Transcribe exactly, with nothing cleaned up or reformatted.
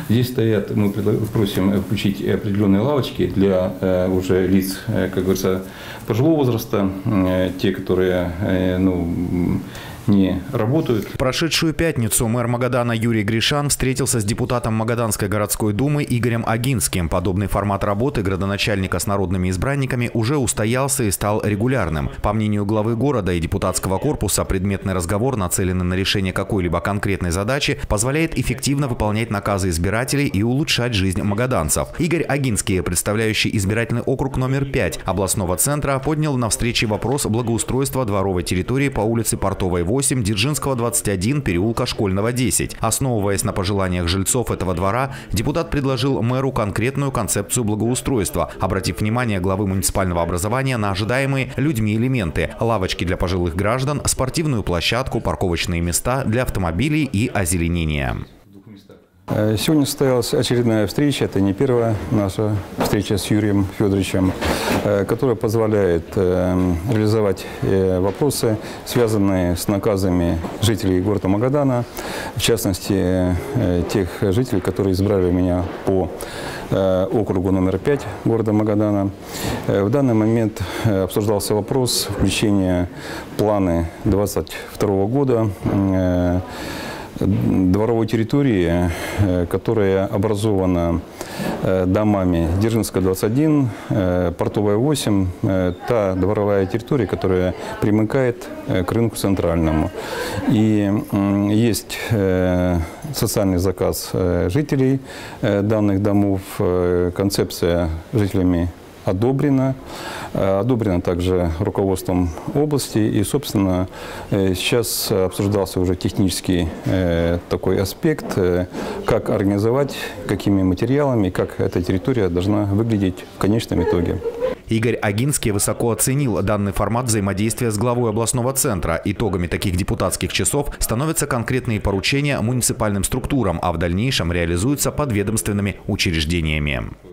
Здесь стоят, мы просим включить определенные лавочки для э, уже лиц, э, как говорится, пожилого возраста, э, те, которые э, ну, не работают. В прошедшую пятницу мэр Магадана Юрий Гришан встретился с депутатом Магаданской городской думы Игорем Агинским. Подобный формат работы градоначальника с народными избранниками уже устоялся и стал регулярным. По мнению главы города и депутатского корпуса, предметный разговор, нацеленный на решение какой-либо конкретной задачи, позволяет эффективно выполнять наказы избирателей и улучшать жизнь магаданцев. Игорь Агинский, представляющий избирательный округ номер пять областного центра, поднял на встрече вопрос благоустройства дворовой территории по улице Портовой восемь, Дзержинского двадцать один, переулка Школьного десять. Основываясь на пожеланиях жильцов этого двора, депутат предложил мэру конкретную концепцию благоустройства, обратив внимание главы муниципального образования на ожидаемые людьми элементы – лавочки для пожилых граждан, спортивную площадку, парковочные места для автомобилей и озеленения. Сегодня состоялась очередная встреча, это не первая наша встреча с Юрием Федоровичем, которая позволяет реализовать вопросы, связанные с наказами жителей города Магадана, в частности, тех жителей, которые избрали меня по округу номер пять города Магадана. В данный момент обсуждался вопрос включения планы две тысячи двадцать второго года дворовой территории, которая образована домами Дзержинская двадцать один, Портовая восемь, та дворовая территория, которая примыкает к рынку центральному. И есть социальный заказ жителей данных домов, концепция жителями одобрена. Одобрена также руководством области. И, собственно, сейчас обсуждался уже технический такой аспект, как организовать, какими материалами, как эта территория должна выглядеть в конечном итоге. Игорь Агинский высоко оценил данный формат взаимодействия с главой областного центра. Итогами таких депутатских часов становятся конкретные поручения муниципальным структурам, а в дальнейшем реализуются подведомственными учреждениями.